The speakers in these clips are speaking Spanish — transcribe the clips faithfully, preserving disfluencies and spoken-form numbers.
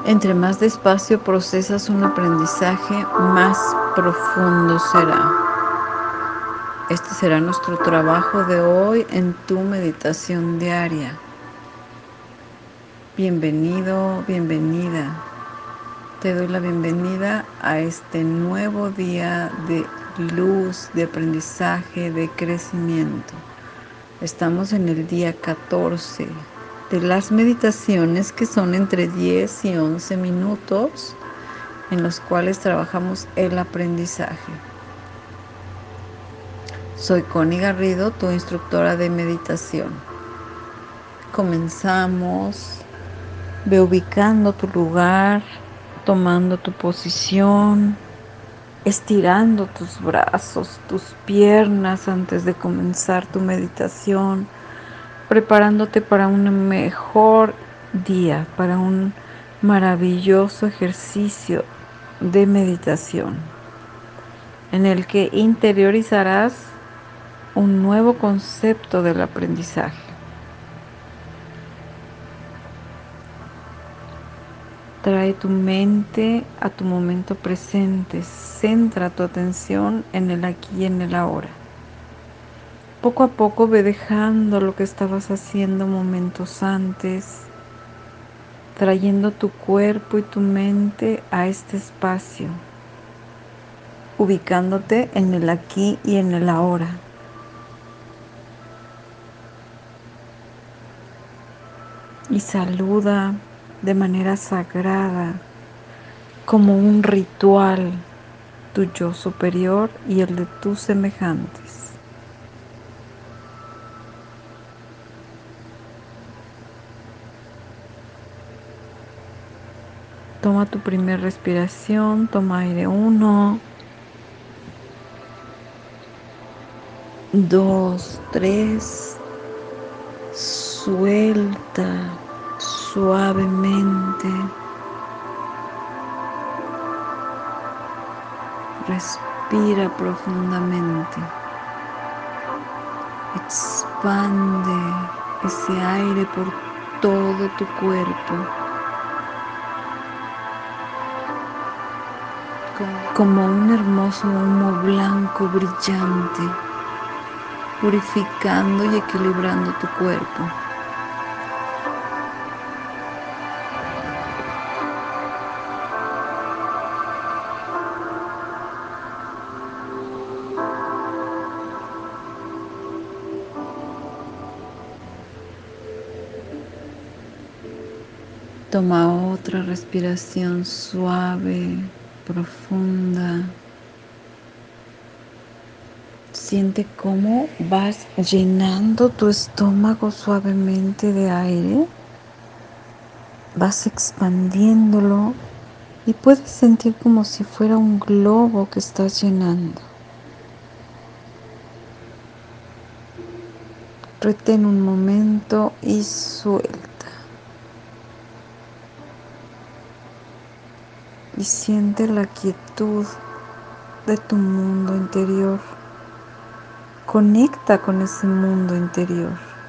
Entre más despacio procesas un aprendizaje, más profundo será. Este será nuestro trabajo de hoy en tu meditación diaria. Bienvenido, bienvenida. Te doy la bienvenida a este nuevo día de luz, de aprendizaje, de crecimiento. Estamos en el día catorce de las meditaciones, que son entre diez y once minutos, en los cuales trabajamos el aprendizaje. Soy Connie Garrido, tu instructora de meditación. Comenzamos. Ve ubicando tu lugar, tomando tu posición, estirando tus brazos, tus piernas antes de comenzar tu meditación, preparándote para un mejor día, para un maravilloso ejercicio de meditación, en el que interiorizarás un nuevo concepto del aprendizaje. Trae tu mente a tu momento presente, centra tu atención en el aquí y en el ahora. Poco a poco ve dejando lo que estabas haciendo momentos antes, trayendo tu cuerpo y tu mente a este espacio, ubicándote en el aquí y en el ahora. Y saluda de manera sagrada, como un ritual, tu yo superior y el de tus semejantes. Toma tu primera respiración, toma aire uno, dos, tres, suelta suavemente, respira profundamente, expande ese aire por todo tu cuerpo, como un hermoso humo blanco brillante, purificando y equilibrando tu cuerpo. Toma otra respiración suave, profunda. Siente cómo vas llenando tu estómago suavemente de aire. Vas expandiéndolo y puedes sentir como si fuera un globo que estás llenando. Retén un momento y suelta. Y siente la quietud de tu mundo interior. Conecta con ese mundo interior.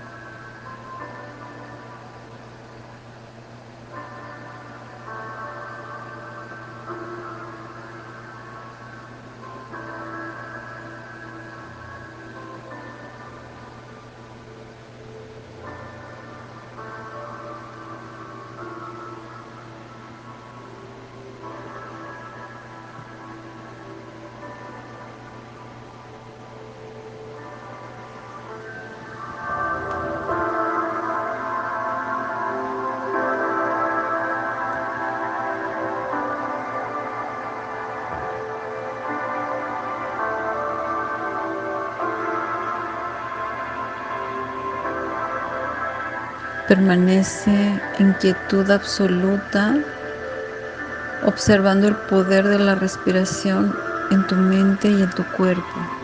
Permanece en quietud absoluta, observando el poder de la respiración en tu mente y en tu cuerpo.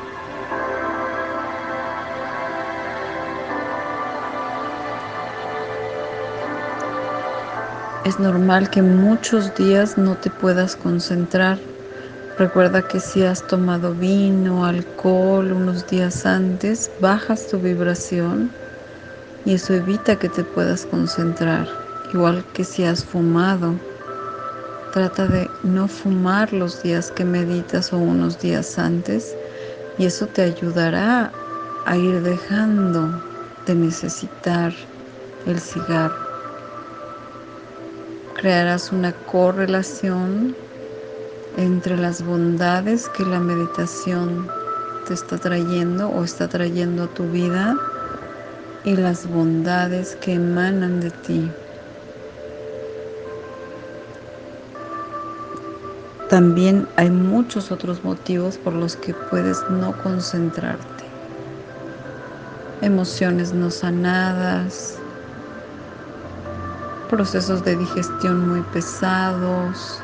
Es normal que muchos días no te puedas concentrar. Recuerda que si has tomado vino o alcohol unos días antes, bajas tu vibración y eso evita que te puedas concentrar. Igual que si has fumado, Trata de no fumar los días que meditas o unos días antes, y eso te ayudará a ir dejando de necesitar el cigarro. Crearás una correlación entre las bondades que la meditación te está trayendo o está trayendo a tu vida y las bondades que emanan de ti. También hay muchos otros motivos por los que puedes no concentrarte. Emociones no sanadas, procesos de digestión muy pesados,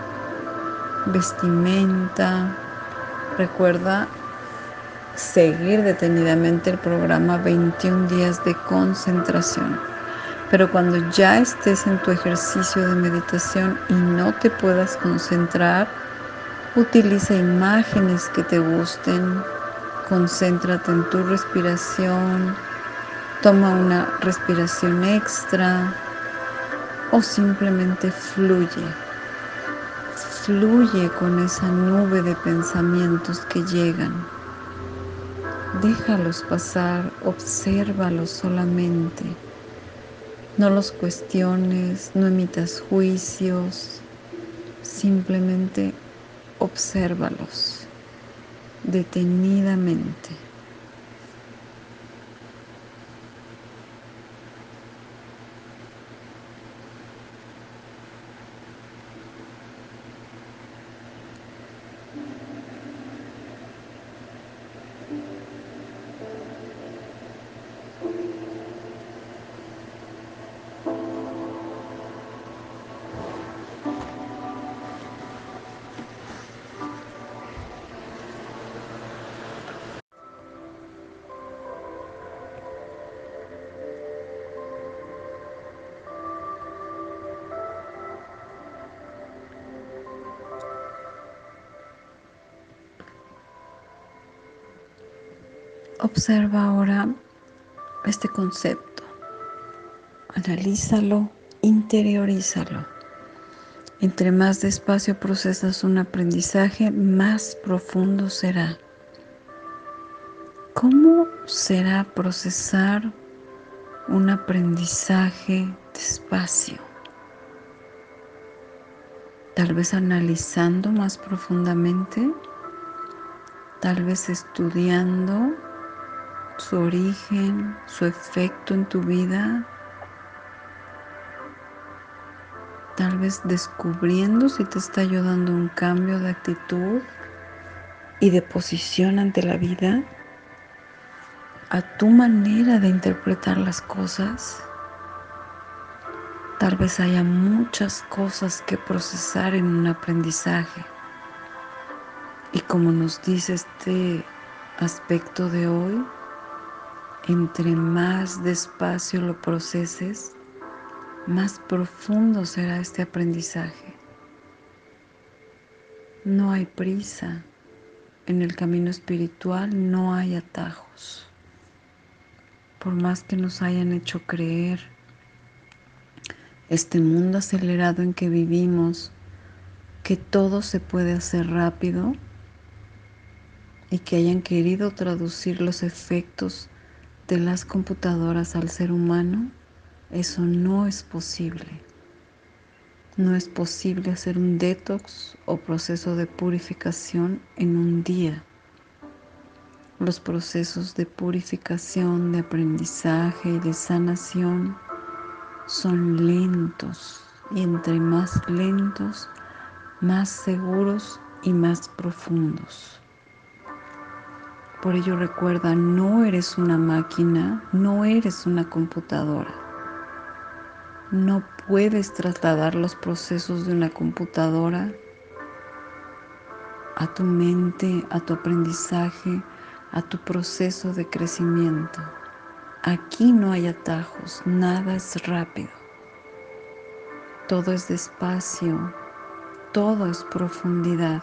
vestimenta. Recuerda seguir detenidamente el programa veintiún días de concentración. Pero cuando ya estés en tu ejercicio de meditación y no te puedas concentrar, utiliza imágenes que te gusten, concéntrate en tu respiración, toma una respiración extra o simplemente fluye. Fluye con esa nube de pensamientos que llegan. Déjalos pasar, obsérvalos solamente. No los cuestiones, no emitas juicios, simplemente obsérvalos detenidamente. Observa ahora este concepto, analízalo, interiorízalo. Entre más despacio procesas un aprendizaje, más profundo será. ¿Cómo será procesar un aprendizaje despacio? Tal vez analizando más profundamente, tal vez estudiando su origen, su efecto en tu vida, tal vez descubriendo si te está ayudando un cambio de actitud y de posición ante la vida, a tu manera de interpretar las cosas. Tal vez haya muchas cosas que procesar en un aprendizaje. Y como nos dice este aspecto de hoy, entre más despacio lo proceses, más profundo será este aprendizaje. No hay prisa. En el camino espiritual no hay atajos. Por más que nos hayan hecho creer, este mundo acelerado en que vivimos, que todo se puede hacer rápido y que hayan querido traducir los efectos de las computadoras al ser humano, eso no es posible. No es posible hacer un detox o proceso de purificación en un día. Los procesos de purificación, de aprendizaje y de sanación son lentos, y entre más lentos, más seguros y más profundos. Por ello recuerda, no eres una máquina, no eres una computadora. No puedes trasladar los procesos de una computadora a tu mente, a tu aprendizaje, a tu proceso de crecimiento. Aquí no hay atajos, nada es rápido. Todo es despacio, todo es profundidad.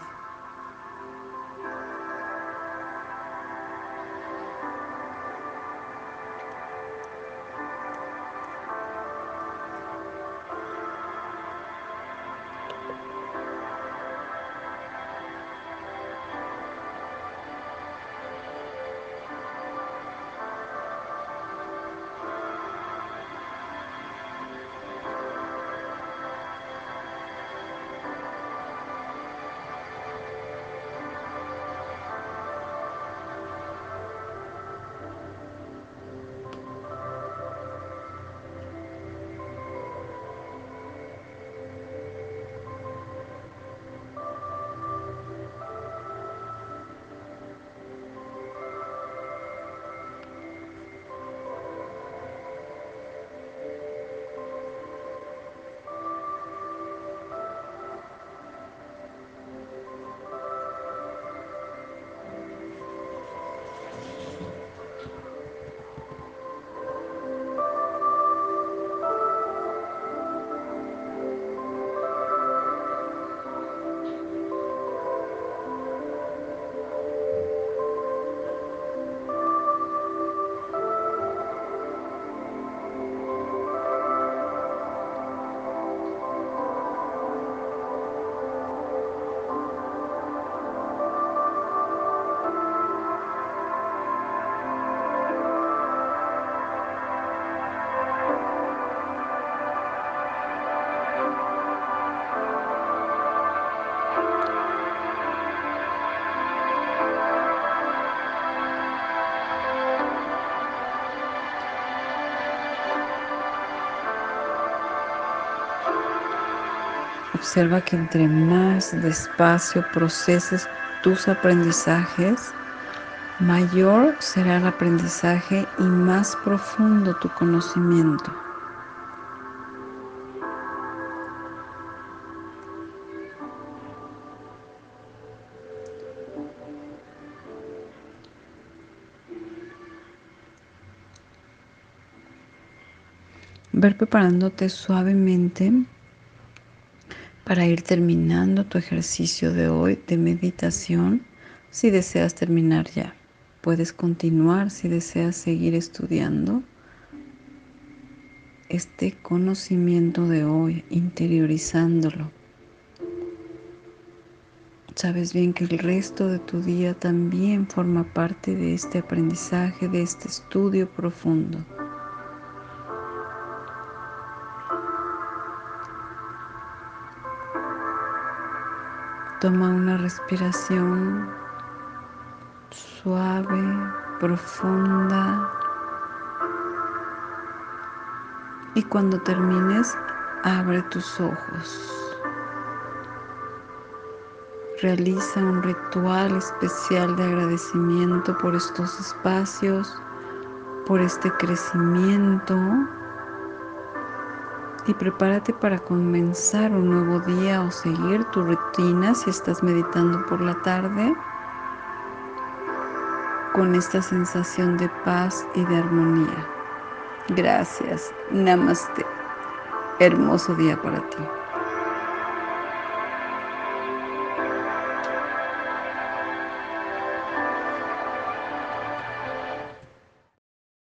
Observa que entre más despacio proceses tus aprendizajes, mayor será el aprendizaje y más profundo tu conocimiento. Ver preparándote suavemente para ir terminando tu ejercicio de hoy de meditación. Si deseas terminar ya, puedes continuar si deseas seguir estudiando este conocimiento de hoy, interiorizándolo. Sabes bien que el resto de tu día también forma parte de este aprendizaje, de este estudio profundo. Toma una respiración suave, profunda. Y cuando termines, abre tus ojos. Realiza un ritual especial de agradecimiento por estos espacios, por este crecimiento. Y prepárate para comenzar un nuevo día o seguir tu rutina si estás meditando por la tarde, con esta sensación de paz y de armonía. Gracias. Namaste. Hermoso día para ti.